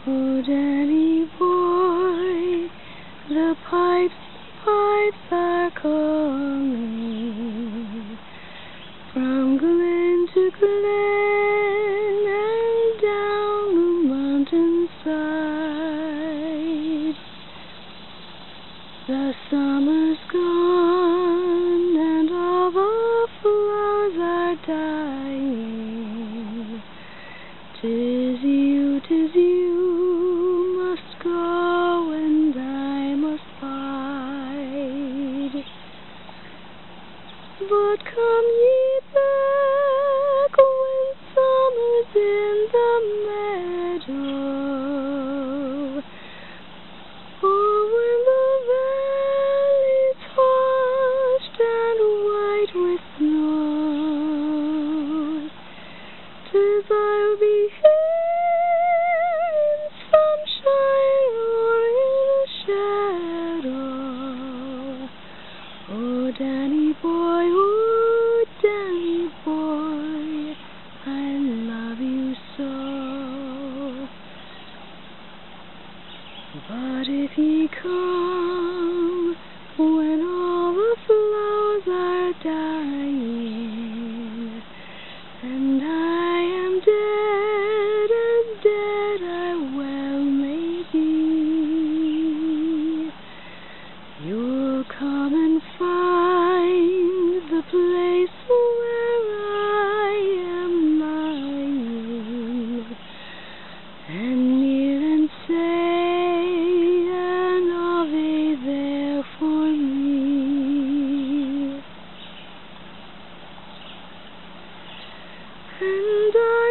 Oh, Danny boy, the pipes are calling from glen to glen and down the mountainside. The summer's gone and all the flowers are dying. 'Tis you must go and I must bide. But come ye back when summer's in the meadow, or when the valley's hushed and white with snow. 'Tis I'll be here in sunshine or in a shadow. Oh, Danny boy, I love you so. But if ye come when all the flowers are dying, and I am dead, as dead I well may be, you'll come and find the place where I am lying, and kneel and say an Ave there for me. And